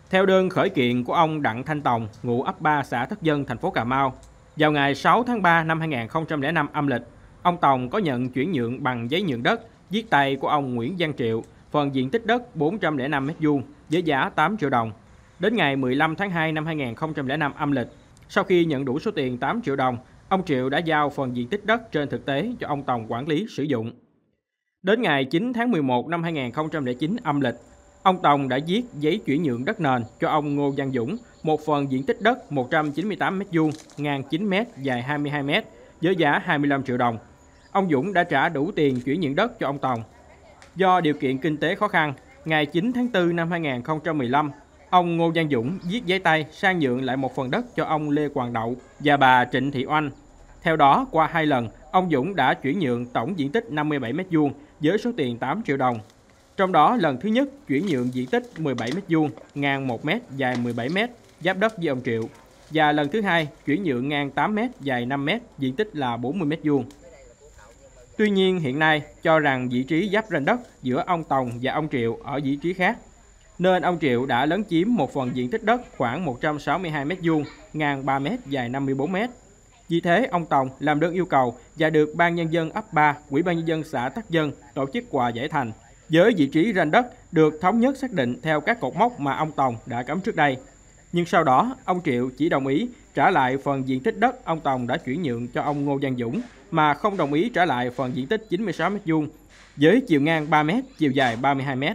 Theo đơn khởi kiện của ông Đặng Thanh Tòng, ngụ ấp 3 xã Tất Dân, thành phố Cà Mau, vào ngày 6 tháng 3 năm 2005 âm lịch, ông Tòng có nhận chuyển nhượng bằng giấy nhượng đất viết tay của ông Nguyễn Văn Triệu, phần diện tích đất 405 m2 với giá 8 triệu đồng. Đến ngày 15 tháng 2 năm 2005 âm lịch, sau khi nhận đủ số tiền 8 triệu đồng, ông Triệu đã giao phần diện tích đất trên thực tế cho ông Tòng quản lý sử dụng. Đến ngày 9 tháng 11 năm 2009 âm lịch, ông Tòng đã viết giấy chuyển nhượng đất nền cho ông Ngô Văn Dũng, một phần diện tích đất 198 m2, ngang 9 m, dài 22 m, với giá 25 triệu đồng. Ông Dũng đã trả đủ tiền chuyển nhượng đất cho ông Tòng. Do điều kiện kinh tế khó khăn, ngày 9 tháng 4 năm 2015, ông Ngô Văn Dũng viết giấy tay sang nhượng lại một phần đất cho ông Lê Hoàng Đậu và bà Trịnh Thị Oanh. Theo đó, qua 2 lần, ông Dũng đã chuyển nhượng tổng diện tích 57 m2 với số tiền 8 triệu đồng. Trong đó, lần thứ nhất chuyển nhượng diện tích 17 m2, ngang 1 m, dài 17 m, giáp đất với ông Triệu. Và lần thứ hai chuyển nhượng ngang 8 m, dài 5 m, diện tích là 40 m2. Tuy nhiên, hiện nay cho rằng vị trí giáp ranh đất giữa ông Tòng và ông Triệu ở vị trí khác, nên ông Triệu đã lấn chiếm một phần diện tích đất khoảng 162 m2, ngang 3 m, dài 54 m. Vì thế, ông Tòng làm đơn yêu cầu và được Ban Nhân dân ấp 3, Ủy ban Nhân dân xã Tất Dân tổ chức hòa giải thành, với vị trí ranh đất được thống nhất xác định theo các cột mốc mà ông Tòng đã cắm trước đây. Nhưng sau đó, ông Triệu chỉ đồng ý trả lại phần diện tích đất ông Tòng đã chuyển nhượng cho ông Ngô Văn Dũng, mà không đồng ý trả lại phần diện tích 96 m2 với chiều ngang 3 m, chiều dài 32 m.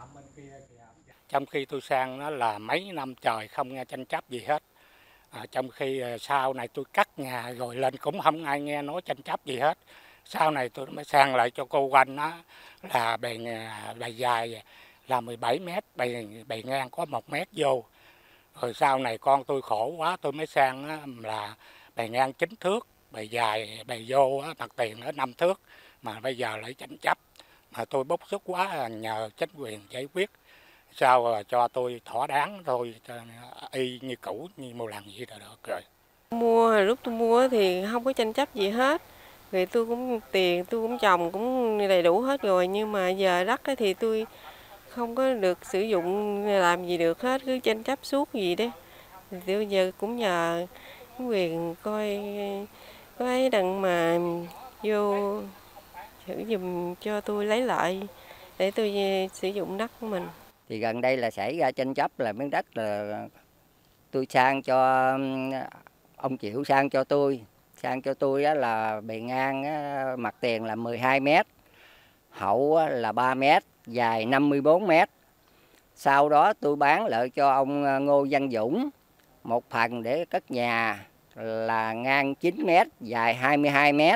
Trong khi tôi sang nó là mấy năm trời không nghe tranh chấp gì hết. Trong khi sau này tôi cắt nhà rồi lên cũng không ai nghe nói tranh chấp gì hết. Sau này tôi mới sang lại cho cô Oanh đó là bề dài là 17 m, bề ngang có 1 m vô. Rồi sau này con tôi khổ quá tôi mới sang đó, là bề ngang 9 thước, bề dài bề vô đó, mặt tiền ở 5 thước, mà bây giờ lại tranh chấp. Mà tôi bức xúc quá nhờ chính quyền giải quyết. Sao cho tôi thỏa đáng thôi, y như cũ như một lần gì là được rồi. Lúc tôi mua thì không có tranh chấp gì hết. Rồi tôi cũng tiền tôi cũng trồng cũng đầy đủ hết rồi, nhưng mà giờ đất thì tôi không có được sử dụng làm gì được hết, cứ tranh chấp suốt gì đấy. Thì tôi giờ cũng nhờ quyền coi có ấy đặng mà vô thử giùm cho tôi lấy lại để tôi sử dụng đất của mình. Thì gần đây là xảy ra tranh chấp là miếng đất là tôi sang cho ông Triệu sang cho tôi đó là bề ngang mặt tiền là 12 m, hậu là 3 m, dài 54 m. Sau đó tôi bán lại cho ông Ngô Văn Dũng một phần để cất nhà là ngang 9 m, dài 22 m.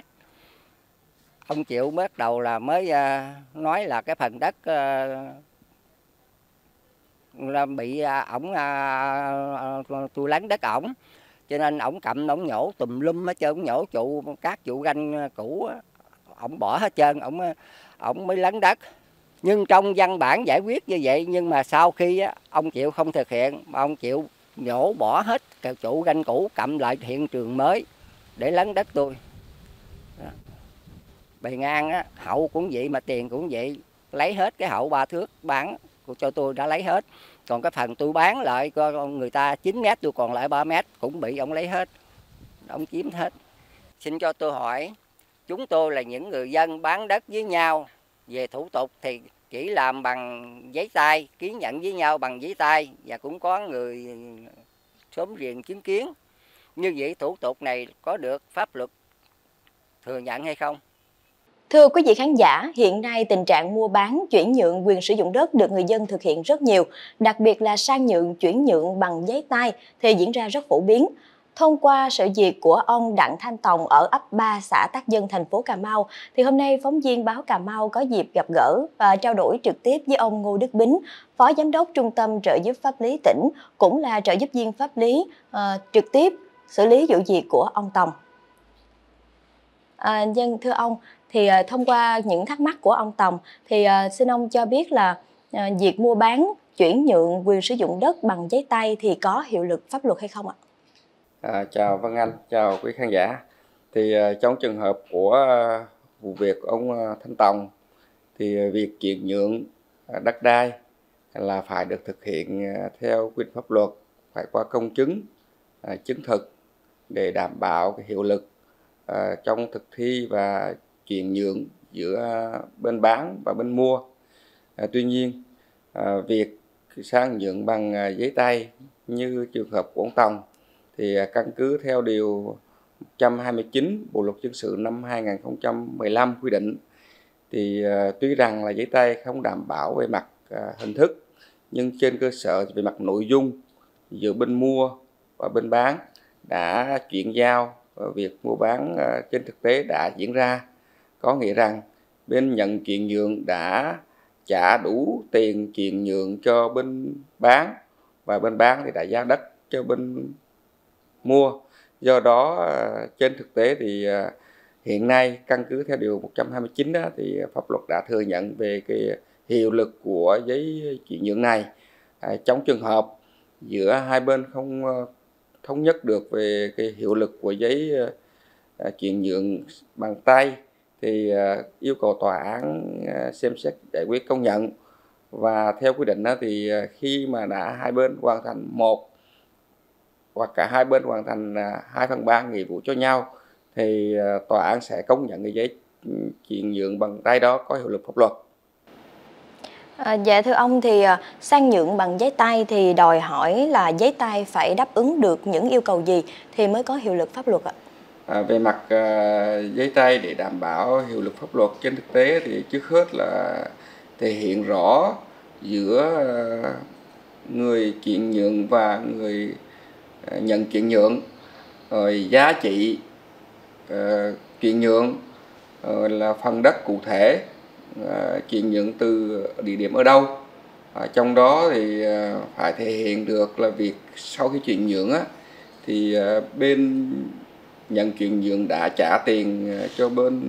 Ông Triệu bắt đầu là mới nói là cái phần đất là bị tôi lấn đất ổng, cho nên ổng cầm ổng nhổ tùm lum hết trơn, ổng nhổ các trụ ranh cũ ổng bỏ hết trơn, ổng mới lấn đất. Nhưng trong văn bản giải quyết như vậy, nhưng mà sau khi ông Triệu không thực hiện, ông Triệu nhổ bỏ hết cái trụ ranh cũ, cầm lại hiện trường mới để lấn đất tôi. Bề ngang hậu cũng vậy mà tiền cũng vậy, lấy hết cái hậu 3 thước bán cho tôi đã lấy hết. Còn cái phần tôi bán lại cho người ta 9 m, tôi còn lại 3 m cũng bị ông lấy hết. Ông chiếm hết. Xin cho tôi hỏi, chúng tôi là những người dân bán đất với nhau, về thủ tục thì chỉ làm bằng giấy tay, ký nhận với nhau bằng giấy tay, và cũng có người xóm riêng chứng kiến. Như vậy thủ tục này có được pháp luật thừa nhận hay không? Thưa quý vị khán giả, hiện nay tình trạng mua bán, chuyển nhượng quyền sử dụng đất được người dân thực hiện rất nhiều, đặc biệt là sang nhượng, chuyển nhượng bằng giấy tay thì diễn ra rất phổ biến. Thông qua sự việc của ông Đặng Thanh Tòng ở ấp 3 xã Tất Dân, thành phố Cà Mau, thì hôm nay phóng viên Báo Cà Mau có dịp gặp gỡ và trao đổi trực tiếp với ông Ngô Đức Bính, Phó Giám đốc Trung tâm Trợ giúp pháp lý tỉnh, cũng là trợ giúp viên pháp lý trực tiếp xử lý vụ việc của ông Tòng. Thưa ông, thì thông qua những thắc mắc của ông Tòng, thì xin ông cho biết là việc mua bán, chuyển nhượng quyền sử dụng đất bằng giấy tay thì có hiệu lực pháp luật hay không ạ? Chào Văn Anh, chào quý khán giả. Thì trong trường hợp của vụ việc ông Thanh Tòng, thì việc chuyển nhượng đất đai là phải được thực hiện theo quy định pháp luật, phải qua công chứng, chứng thực để đảm bảo cái hiệu lực trong thực thi và chuyển nhượng giữa bên bán và bên mua. Tuy nhiên, việc sang nhượng bằng giấy tay như trường hợp của ông Tòng thì căn cứ theo điều 129 Bộ luật dân sự năm 2015 quy định thì tuy rằng là giấy tay không đảm bảo về mặt hình thức, nhưng trên cơ sở về mặt nội dung giữa bên mua và bên bán đã chuyển giao, việc mua bán trên thực tế đã diễn ra, có nghĩa rằng bên nhận chuyển nhượng đã trả đủ tiền chuyển nhượng cho bên bán và bên bán thì đã giao đất cho bên mua. Do đó trên thực tế thì hiện nay căn cứ theo điều 129 đó, thì pháp luật đã thừa nhận về cái hiệu lực của giấy chuyển nhượng này. Trong trường hợp giữa hai bên không thống nhất được về cái hiệu lực của giấy chuyển nhượng bằng tay thì yêu cầu tòa án xem xét giải quyết công nhận. Và theo quy định đó thì khi mà đã hai bên hoàn thành một hoặc cả hai bên hoàn thành 2/3 nghĩa vụ cho nhau thì tòa án sẽ công nhận cái giấy chuyển nhượng bằng tay đó có hiệu lực pháp luật. Dạ thưa ông, thì sang nhượng bằng giấy tay thì đòi hỏi là giấy tay phải đáp ứng được những yêu cầu gì thì mới có hiệu lực pháp luật ạ? Về mặt giấy tay để đảm bảo hiệu lực pháp luật trên thực tế thì trước hết là thể hiện rõ giữa người chuyển nhượng và người nhận chuyển nhượng, rồi giá trị chuyển nhượng, là phần đất cụ thể, chuyển nhượng từ địa điểm ở đâu. Trong đó thì phải thể hiện được là việc sau khi chuyển nhượng thì bên nhận chuyển nhượng đã trả tiền cho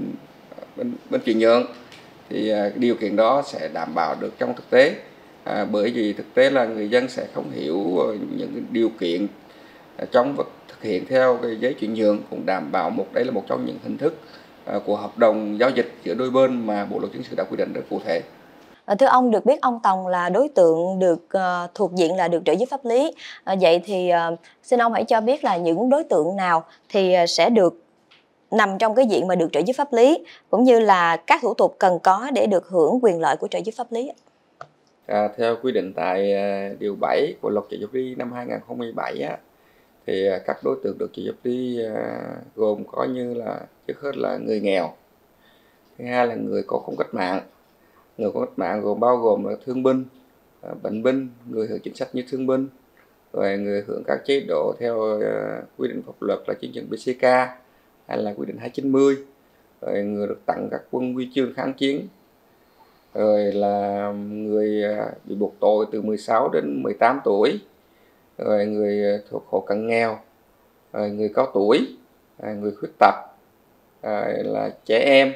bên chuyển nhượng, thì điều kiện đó sẽ đảm bảo được trong thực tế. Bởi vì thực tế là người dân sẽ không hiểu những điều kiện trong việc thực hiện theo cái giấy chuyển nhượng, cũng đảm bảo đây là một trong những hình thức của hợp đồng giao dịch giữa đôi bên mà Bộ luật dân sự đã quy định rất cụ thể. Thưa ông, được biết ông Tòng là đối tượng được thuộc diện là được trợ giúp pháp lý. Vậy thì xin ông hãy cho biết là những đối tượng nào thì sẽ được nằm trong cái diện mà được trợ giúp pháp lý, cũng như là các thủ tục cần có để được hưởng quyền lợi của trợ giúp pháp lý. Theo quy định tại điều 7 của luật trợ giúp pháp lý năm 2017 thì các đối tượng được trợ giúp pháp lý gồm có như là trước hết là người nghèo, thứ hai là người có công cách mạng. Người có cách mạng bao gồm là thương binh, bệnh binh, người hưởng chính sách như thương binh, rồi người hưởng các chế độ theo quy định pháp luật là chứng nhận BCK hay là quy định 290, rồi người được tặng các quân huy chương kháng chiến, rồi là người bị buộc tội từ 16 đến 18 tuổi, rồi người thuộc hộ cận nghèo, rồi người cao tuổi, người khuyết tật, là trẻ em,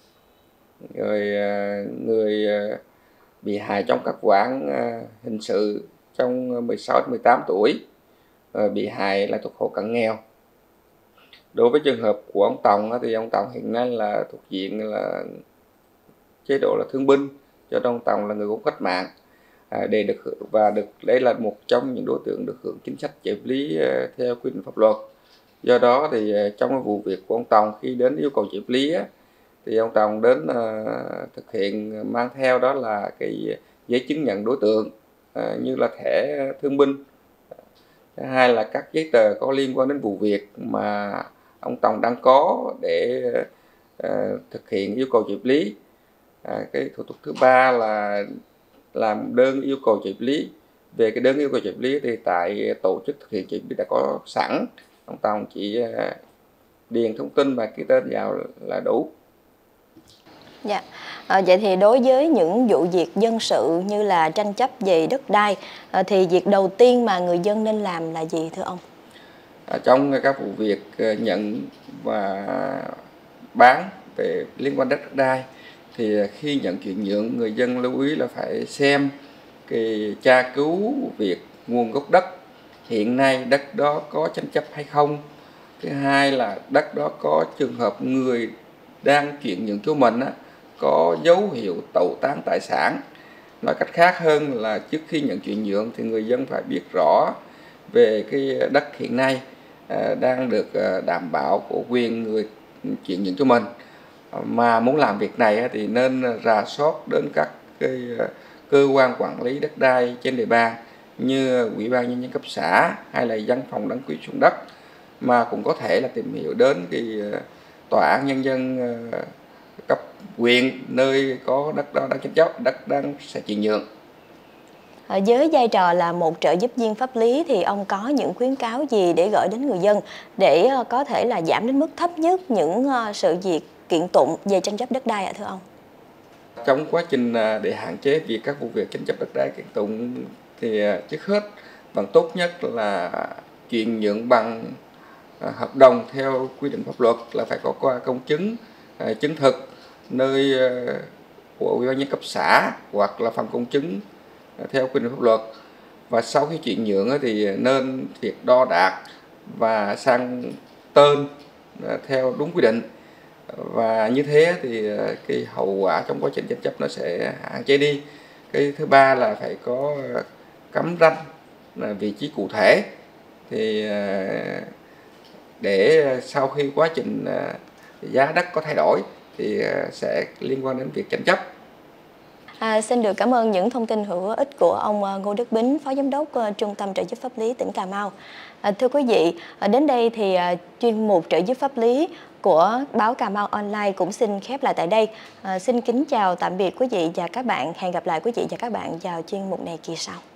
rồi người bị hại trong các vụ án hình sự trong 16 đến 18 tuổi, rồi bị hại là thuộc hộ cận nghèo. Đối với trường hợp của ông Tòng thì ông Tòng hiện nay là thuộc diện là chế độ là thương binh, cho ông Tòng là người có cách mạng để được đây là một trong những đối tượng được hưởng chính sách trợ giúp pháp lý theo quy định pháp luật. Do đó thì trong cái vụ việc của ông Tòng, khi đến yêu cầu trợ giúp pháp lý thì ông Tòng đến thực hiện mang theo đó là cái giấy chứng nhận đối tượng như là thẻ thương binh, thứ hai là các giấy tờ có liên quan đến vụ việc mà ông Tòng đang có để thực hiện yêu cầu trợ giúp pháp lý. Cái thủ tục thứ ba là làm đơn yêu cầu trợ giúp pháp lý. Về cái đơn yêu cầu trợ giúp pháp lý thì tại tổ chức thực hiện trợ giúp pháp lý đã có sẵn, ông Tòng chỉ điền thông tin và ký tên vào là đủ. Dạ. Vậy thì đối với những vụ việc dân sự như là tranh chấp về đất đai thì việc đầu tiên mà người dân nên làm là gì thưa ông? Trong các vụ việc nhận và bán về liên quan đất đai thì khi nhận chuyển nhượng, người dân lưu ý là phải xem cái tra cứu việc nguồn gốc đất, hiện nay đất đó có tranh chấp hay không. Thứ hai là đất đó có trường hợp người đang chuyển nhượng cho mình có dấu hiệu tẩu tán tài sản Nói cách khác hơn là trước khi nhận chuyển nhượng thì người dân phải biết rõ về cái đất hiện nay đang được đảm bảo của quyền người chuyển nhượng cho mình. Mà muốn làm việc này thì nên rà soát đến các cái cơ quan quản lý đất đai trên địa bàn như Ủy ban nhân dân cấp xã hay là văn phòng đăng ký sử dụng đất, mà cũng có thể là tìm hiểu đến cái tòa án nhân dân cấp huyện nơi có đất đó đang tranh chấp, đất đang sẽ chuyển nhượng. Với vai trò là một trợ giúp viên pháp lý thì ông có những khuyến cáo gì để gửi đến người dân để có thể là giảm đến mức thấp nhất những sự việc kiện tụng về tranh chấp đất đai ạ thưa ông? Trong quá trình để hạn chế việc các vụ việc tranh chấp đất đai kiện tụng thì trước hết bằng tốt nhất là chuyển nhượng bằng hợp đồng theo quy định pháp luật, là phải có qua công chứng chứng thực nơi của Ủy ban nhân cấp xã hoặc là phòng công chứng theo quy định pháp luật. Và sau khi chuyển nhượng thì nên việc đo đạc và sang tên theo đúng quy định, và như thế thì cái hậu quả trong quá trình tranh chấp nó sẽ hạn chế đi. Cái thứ ba là phải có cắm ranh vị trí cụ thể, thì để sau khi quá trình giá đất có thay đổi thì sẽ liên quan đến việc tranh chấp. Xin được cảm ơn những thông tin hữu ích của ông Ngô Đức Bính, Phó Giám đốc Trung tâm trợ giúp pháp lý tỉnh Cà Mau. Thưa quý vị, đến đây thì chuyên mục trợ giúp pháp lý của báo Cà Mau Online cũng xin khép lại tại đây. Xin kính chào tạm biệt quý vị và các bạn. Hẹn gặp lại quý vị và các bạn vào chuyên mục này kỳ sau.